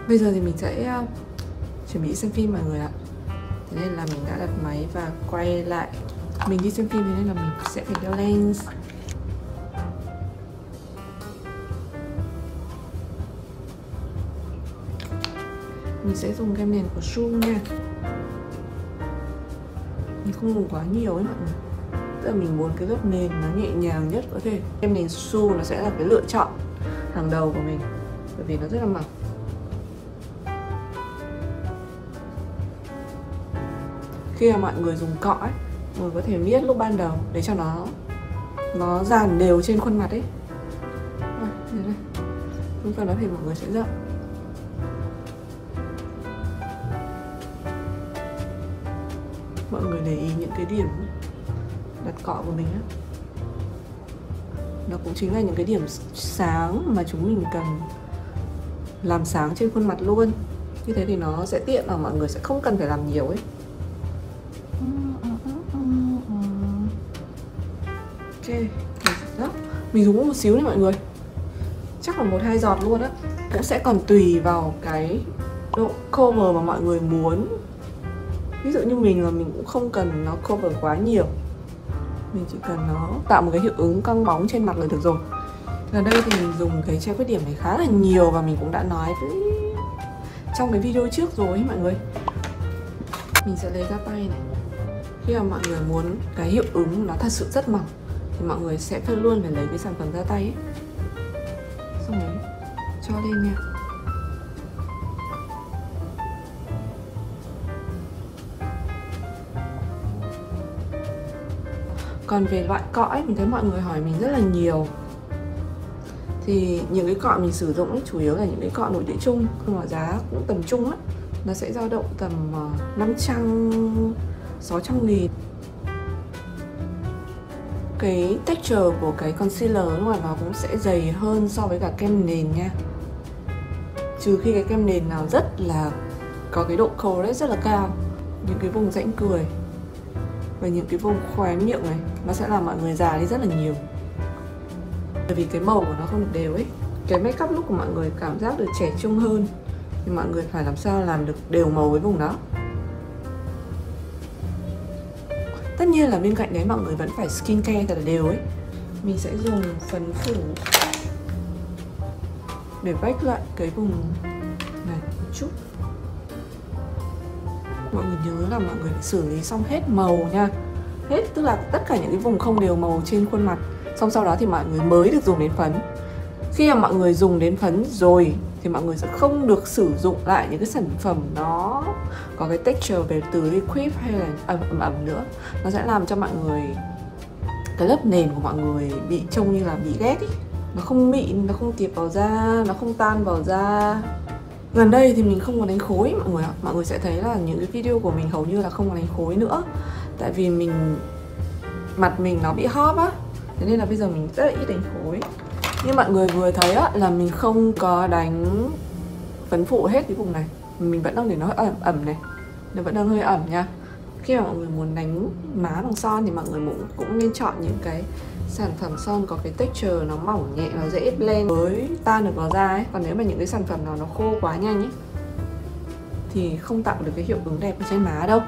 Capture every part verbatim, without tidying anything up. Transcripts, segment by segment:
Bây giờ thì mình sẽ uh, chuẩn bị xem phim mọi người ạ. Thế nên là mình đã đặt máy và quay lại. Mình đi xem phim thế nên là mình sẽ phải đeo lens. Mình sẽ dùng kem nền của Zoom nha. Mình không dùng quá nhiều ấy mọi người. Tức là mình muốn cái lớp nền nó nhẹ nhàng nhất có thể. Kem nền Zoom nó sẽ là cái lựa chọn hàng đầu của mình, bởi vì nó rất là mỏng. Khi mà mọi người dùng cọ ấy, mọi người có thể miết lúc ban đầu để cho nó nó dàn đều trên khuôn mặt ấy. Đây, đây, đây. Lúc sau đó thì mọi người sẽ rộng. Mọi người để ý những cái điểm đặt cọ của mình á, nó cũng chính là những cái điểm sáng mà chúng mình cần làm sáng trên khuôn mặt luôn. Như thế thì nó sẽ tiện là mọi người sẽ không cần phải làm nhiều ấy. Ok, đó. Mình dùng một xíu này mọi người, chắc là một hai giọt luôn á. Cũng sẽ còn tùy vào cái độ cover mà mọi người muốn. Ví dụ như mình là mình cũng không cần nó cover quá nhiều, mình chỉ cần nó tạo một cái hiệu ứng căng bóng trên mặt là được rồi. Ở đây thì mình dùng cái che khuyết điểm này khá là nhiều và mình cũng đã nói với trong cái video trước rồi ấy mọi người. Mình sẽ lấy ra tay này. Khi mà mọi người muốn cái hiệu ứng nó thật sự rất mỏng thì mọi người sẽ phải luôn phải lấy cái sản phẩm ra tay ấy. Xong rồi cho lên nha. Còn về loại cọ ấy, mình thấy mọi người hỏi mình rất là nhiều. Thì những cái cọ mình sử dụng ấy, chủ yếu là những cái cọ nội địa chung, nhưng mà giá cũng tầm trung á. Nó sẽ dao động tầm năm trăm, sáu trăm nghìn. Cái texture của cái concealer lúc này nó cũng sẽ dày hơn so với cả kem nền nha. Trừ khi cái kem nền nào rất là có cái độ coverage rất là cao, những cái vùng rãnh cười và những cái vùng khóe miệng này nó sẽ làm mọi người già đi rất là nhiều. Bởi vì cái màu của nó không được đều ấy. Cái make up look của mọi người cảm giác được trẻ trung hơn thì mọi người phải làm sao làm được đều màu với vùng đó. Tất nhiên là bên cạnh đấy mọi người vẫn phải skin care thật là đều ấy. Mình sẽ dùng phấn phủ để vách lại cái vùng này một chút. Mọi người nhớ là mọi người phải xử lý xong hết màu nha. Hết, tức là tất cả những cái vùng không đều màu trên khuôn mặt. Xong sau đó thì mọi người mới được dùng đến phấn. Khi mà mọi người dùng đến phấn rồi thì mọi người sẽ không được sử dụng lại những cái sản phẩm nó có cái texture về từ liquid hay là ẩm ẩm nữa. Nó sẽ làm cho mọi người, cái lớp nền của mọi người bị trông như là bị ghét ý. Nó không mịn, nó không tiệp vào da, nó không tan vào da. Gần đây thì mình không có đánh khối mọi người ạ. Mọi người sẽ thấy là những cái video của mình hầu như là không có đánh khối nữa. Tại vì mình, mặt mình nó bị hóp á, thế nên là bây giờ mình rất là ít đánh khối. Như mọi người vừa thấy á, là mình không có đánh phấn phụ hết cái vùng này. Mình vẫn đang để nó hơi ẩm ẩm này. Nó vẫn đang hơi ẩm nha. Khi mà mọi người muốn đánh má bằng son thì mọi người cũng, cũng nên chọn những cái sản phẩm son có cái texture nó mỏng nhẹ, nó dễ blend với tan được vào da ấy. Còn nếu mà những cái sản phẩm nào nó khô quá nhanh ấy thì không tạo được cái hiệu ứng đẹp ở trên má đâu.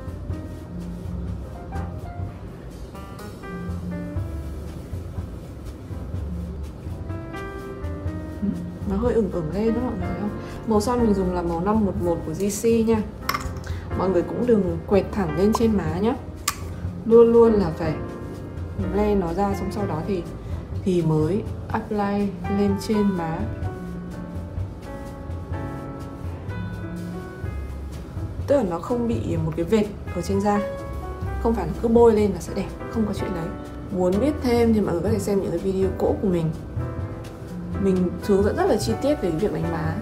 Nó hơi ửng ửng lên đó mọi người thấy không? Màu son mình dùng là màu năm một một của giê xê nha. Mọi người cũng đừng quẹt thẳng lên trên má nhé. Luôn luôn là phải blend nó ra, xong sau đó thì thì mới apply lên trên má. Tức là nó không bị một cái vệt ở trên da. Không phải là cứ bôi lên là sẽ đẹp, không có chuyện đấy. Muốn biết thêm thì mọi người có thể xem những cái video cũ của mình. Mình hướng dẫn rất là chi tiết về cái việc đánh má.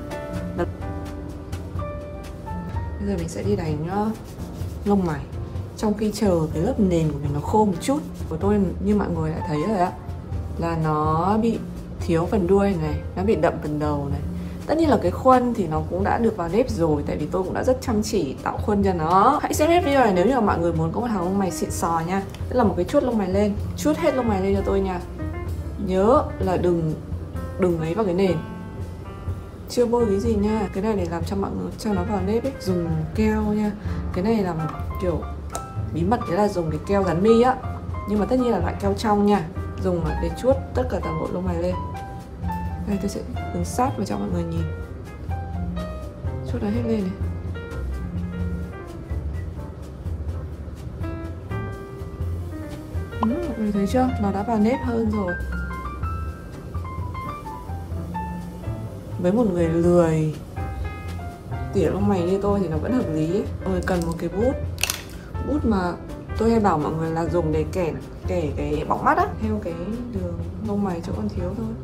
Bây giờ mình sẽ đi đánh uh, lông mày. Trong khi chờ cái lớp nền của mình nó khô một chút. Của tôi như mọi người đã thấy rồi á, là nó bị thiếu phần đuôi này, nó bị đậm phần đầu này. Tất nhiên là cái khuôn thì nó cũng đã được vào nếp rồi, tại vì tôi cũng đã rất chăm chỉ tạo khuôn cho nó. Hãy xem hết video này nếu như mà mọi người muốn có một hàng lông mày xịn sò nha. Tức là một cái chuốt lông mày lên, chuốt hết lông mày lên cho tôi nha. Nhớ là đừng đừng lấy vào cái nền. chưa bôi cái gì nha. Cái này để làm cho mọi người cho nó vào nếp ấy, dùng keo nha. Cái này là một kiểu bí mật, đấy là dùng cái keo dán mi á, nhưng mà tất nhiên là loại keo trong nha, dùng để chuốt tất cả toàn bộ lông mày lên. Đây tôi sẽ hướng sát vào cho mọi người nhìn, chuốt nó hết lên này. Ừ, mọi người thấy chưa, nó đã vào nếp hơn rồi. Với một người lười tỉa lông mày như tôi thì nó vẫn hợp lý ấy. Mọi người cần một cái bút bút mà tôi hay bảo mọi người là dùng để kẻ kẻ cái bóng mắt á, theo cái đường lông mày chỗ còn thiếu thôi.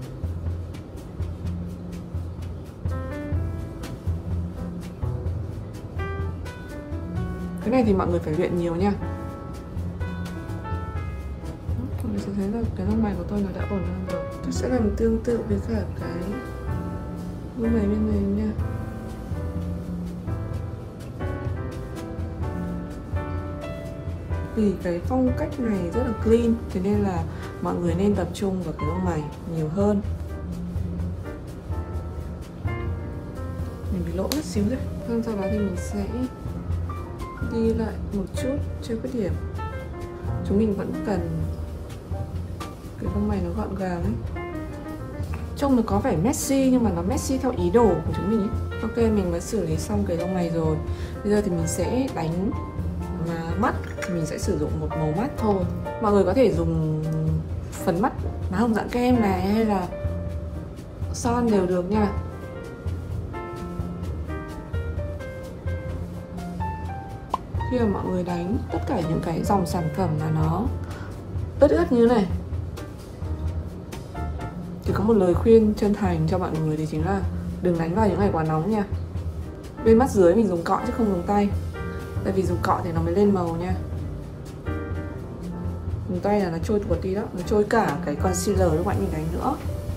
Cái này thì mọi người phải luyện nhiều nha. Mọi người sẽ thấy là cái lông mày của tôi nó đã ổn hơn rồi. Tôi sẽ làm tương tự với cả cái lông mày bên này nha. Vì cái phong cách này rất là clean, thế nên là mọi người nên tập trung vào cái lông mày nhiều hơn. Mình bị lỗ chút xíu thôi. Xong sau đó thì mình sẽ đi lại một chút trên khuyết điểm. Chúng mình vẫn cần cái lông mày nó gọn gàng ấy. Trông nó có vẻ messy nhưng mà nó messy theo ý đồ của chúng mình ấy. Ok, mình mới xử lý xong cái lông mày rồi. Bây giờ thì mình sẽ đánh mà mắt thì mình sẽ sử dụng một màu mắt thôi. Mọi người có thể dùng phấn mắt má hồng dạng kem này hay là son đều được nha. Khi mà mọi người đánh tất cả những cái dòng sản phẩm mà nó ướt ướt như này thì có một lời khuyên chân thành cho mọi người, thì chính là đừng đánh vào những ngày quá nóng nha. Bên mắt dưới mình dùng cọ chứ không dùng tay, tại vì dùng cọ thì nó mới lên màu nha. Dùng tay là nó trôi tuột đi đó, nó trôi cả cái concealer lúc bạn mình đánh nữa.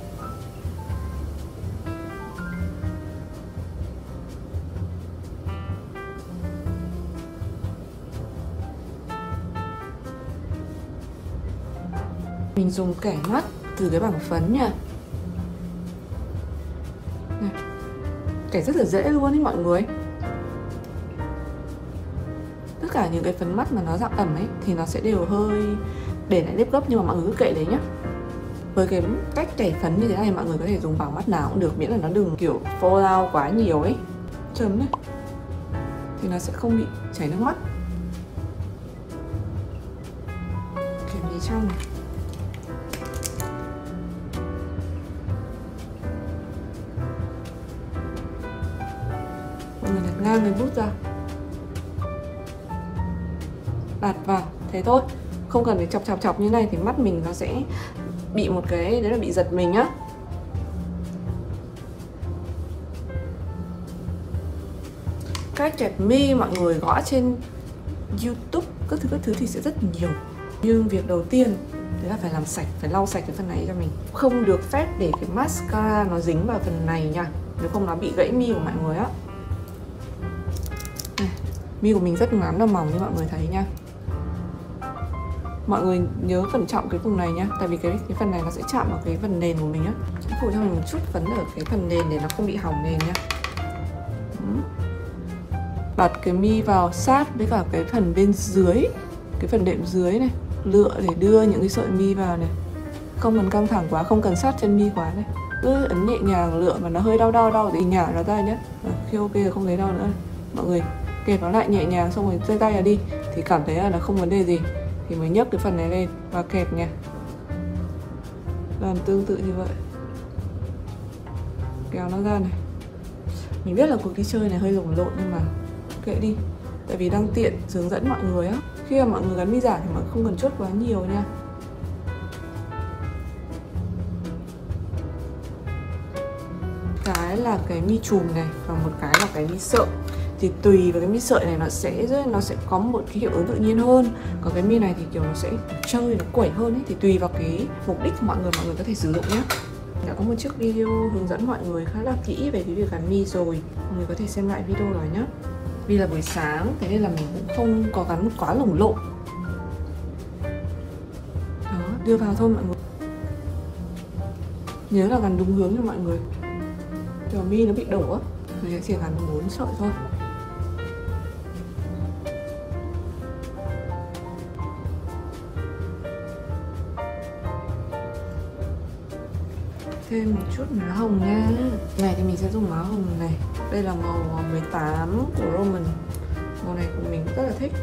Mình dùng kẻ mắt từ cái bảng phấn nha. Này, kẻ rất là dễ luôn ý mọi người. Tất cả những cái phấn mắt mà nó dạng ẩm ấy thì nó sẽ đều hơi để lại nếp gấp, nhưng mà mọi người cứ kệ đấy nhá. Với cái cách kẻ phấn như thế này mọi người có thể dùng bảng mắt nào cũng được, miễn là nó đừng kiểu fall out quá nhiều ấy. Chấm này thì nó sẽ không bị chảy nước mắt. Kèm đi trong này. Mọi người đặt ngang cái bút ra, đặt vào thế thôi, không cần phải chọc chọc chọc như này thì mắt mình nó sẽ bị một cái đấy là bị giật mình á. Cách kẹp mi mọi người gõ trên YouTube các thứ các thứ thì sẽ rất nhiều, nhưng việc đầu tiên đấy là phải làm sạch, phải lau sạch cái phần này cho mình. Không được phép để cái mascara nó dính vào phần này nha, nếu không nó bị gãy mi của mọi người á. Mi của mình rất ngắn và mỏng như mọi người thấy nha. Mọi người nhớ cẩn trọng cái vùng này nhá, tại vì cái cái phần này nó sẽ chạm vào cái phần nền của mình á. Sẽ phủ cho mình một chút phấn ở cái phần nền để nó không bị hỏng nền nhá. Đặt cái mi vào sát với cả cái phần bên dưới, cái phần đệm dưới này, lựa để đưa những cái sợi mi vào này. Không cần căng thẳng quá, không cần sát chân mi quá này. Cứ ấn nhẹ nhàng lựa mà nó hơi đau đau đau thì nhả nó ra nhé. Khi ok rồi không thấy đau nữa, mọi người kẹp nó lại nhẹ nhàng, xong rồi giơ tay ra đi thì cảm thấy là nó không vấn đề gì thì mới nhấc cái phần này lên và kẹp nha. Làm tương tự như vậy, kéo nó ra này. Mình biết là cuộc đi chơi này hơi lồng lộn nhưng mà kệ đi, tại vì đang tiện hướng dẫn mọi người á. Khi mà mọi người gắn mi giả thì mọi người không cần chốt quá nhiều nha. Cái là cái mi chùm này và một cái là cái mi sợi. Thì tùy vào cái mi sợi này nó sẽ nó sẽ có một cái hiệu ứng tự nhiên hơn, còn cái mi này thì kiểu nó sẽ chơi nó quẩy hơn ấy, thì tùy vào cái mục đích của mọi người mọi người có thể sử dụng nhé. Đã có một chiếc video hướng dẫn mọi người khá là kỹ về cái việc gắn mi rồi, mọi người có thể xem lại video đó nhé. Vì là buổi sáng thế nên là mình cũng không có gắn quá lồng lộn. Đó, đưa vào thôi mọi người. Nhớ là gắn đúng hướng cho mọi người. kiểu mi nó bị đổ á, mình sẽ chỉ gắn bốn sợi thôi. Thêm một chút má hồng nha. Này thì mình sẽ dùng má hồng này. Đây là màu mười tám của Roman. Màu này của mình rất là thích.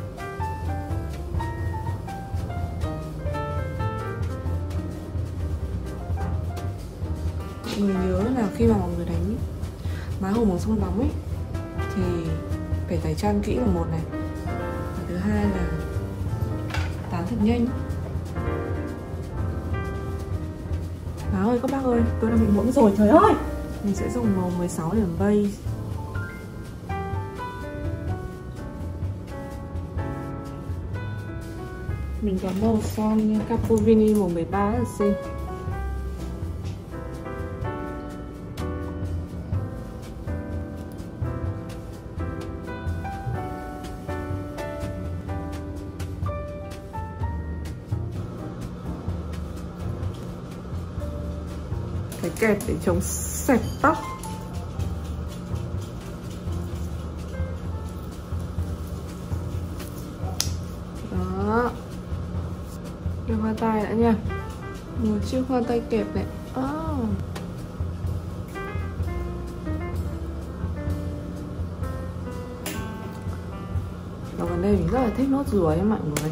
Mọi người nhớ là khi mà mọi người đánh má hồng bằng son bóng ấy thì phải tẩy trang kỹ là một này, và thứ hai là tán thật nhanh. Má ơi các bác ơi, tôi đang bị muỗng rồi, trời ơi. Mình sẽ dùng màu mười sáu để làm base. Mình có màu son Capovini màu mười ba rất là xinh. Cái kẹp để chống xẹp tóc. Đó. Đưa hoa tai đã nha. Một chiếc hoa tai kẹp này. Oh. Và gần đây mình rất là thích nốt ruồi ấy mọi người.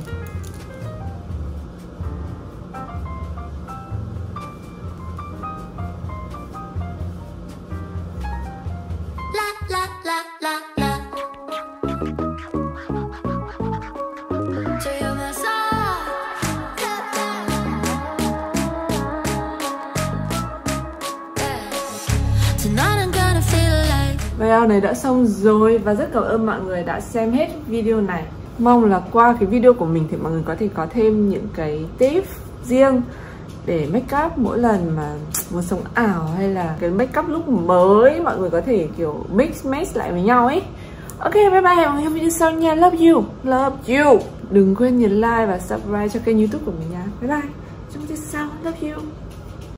Video này đã xong rồi và rất cảm ơn mọi người đã xem hết video này. Mong là qua cái video của mình thì mọi người có thể có thêm những cái tip riêng để make up mỗi lần mà muốn sống ảo, hay là cái make up look mới mọi người có thể kiểu mix match lại với nhau ấy. Ok, bye bye mọi người trong video sau nha. Love you, love you. Đừng quên nhấn like và subscribe cho kênh YouTube của mình nha. Bye bye. Trong video sau, love you.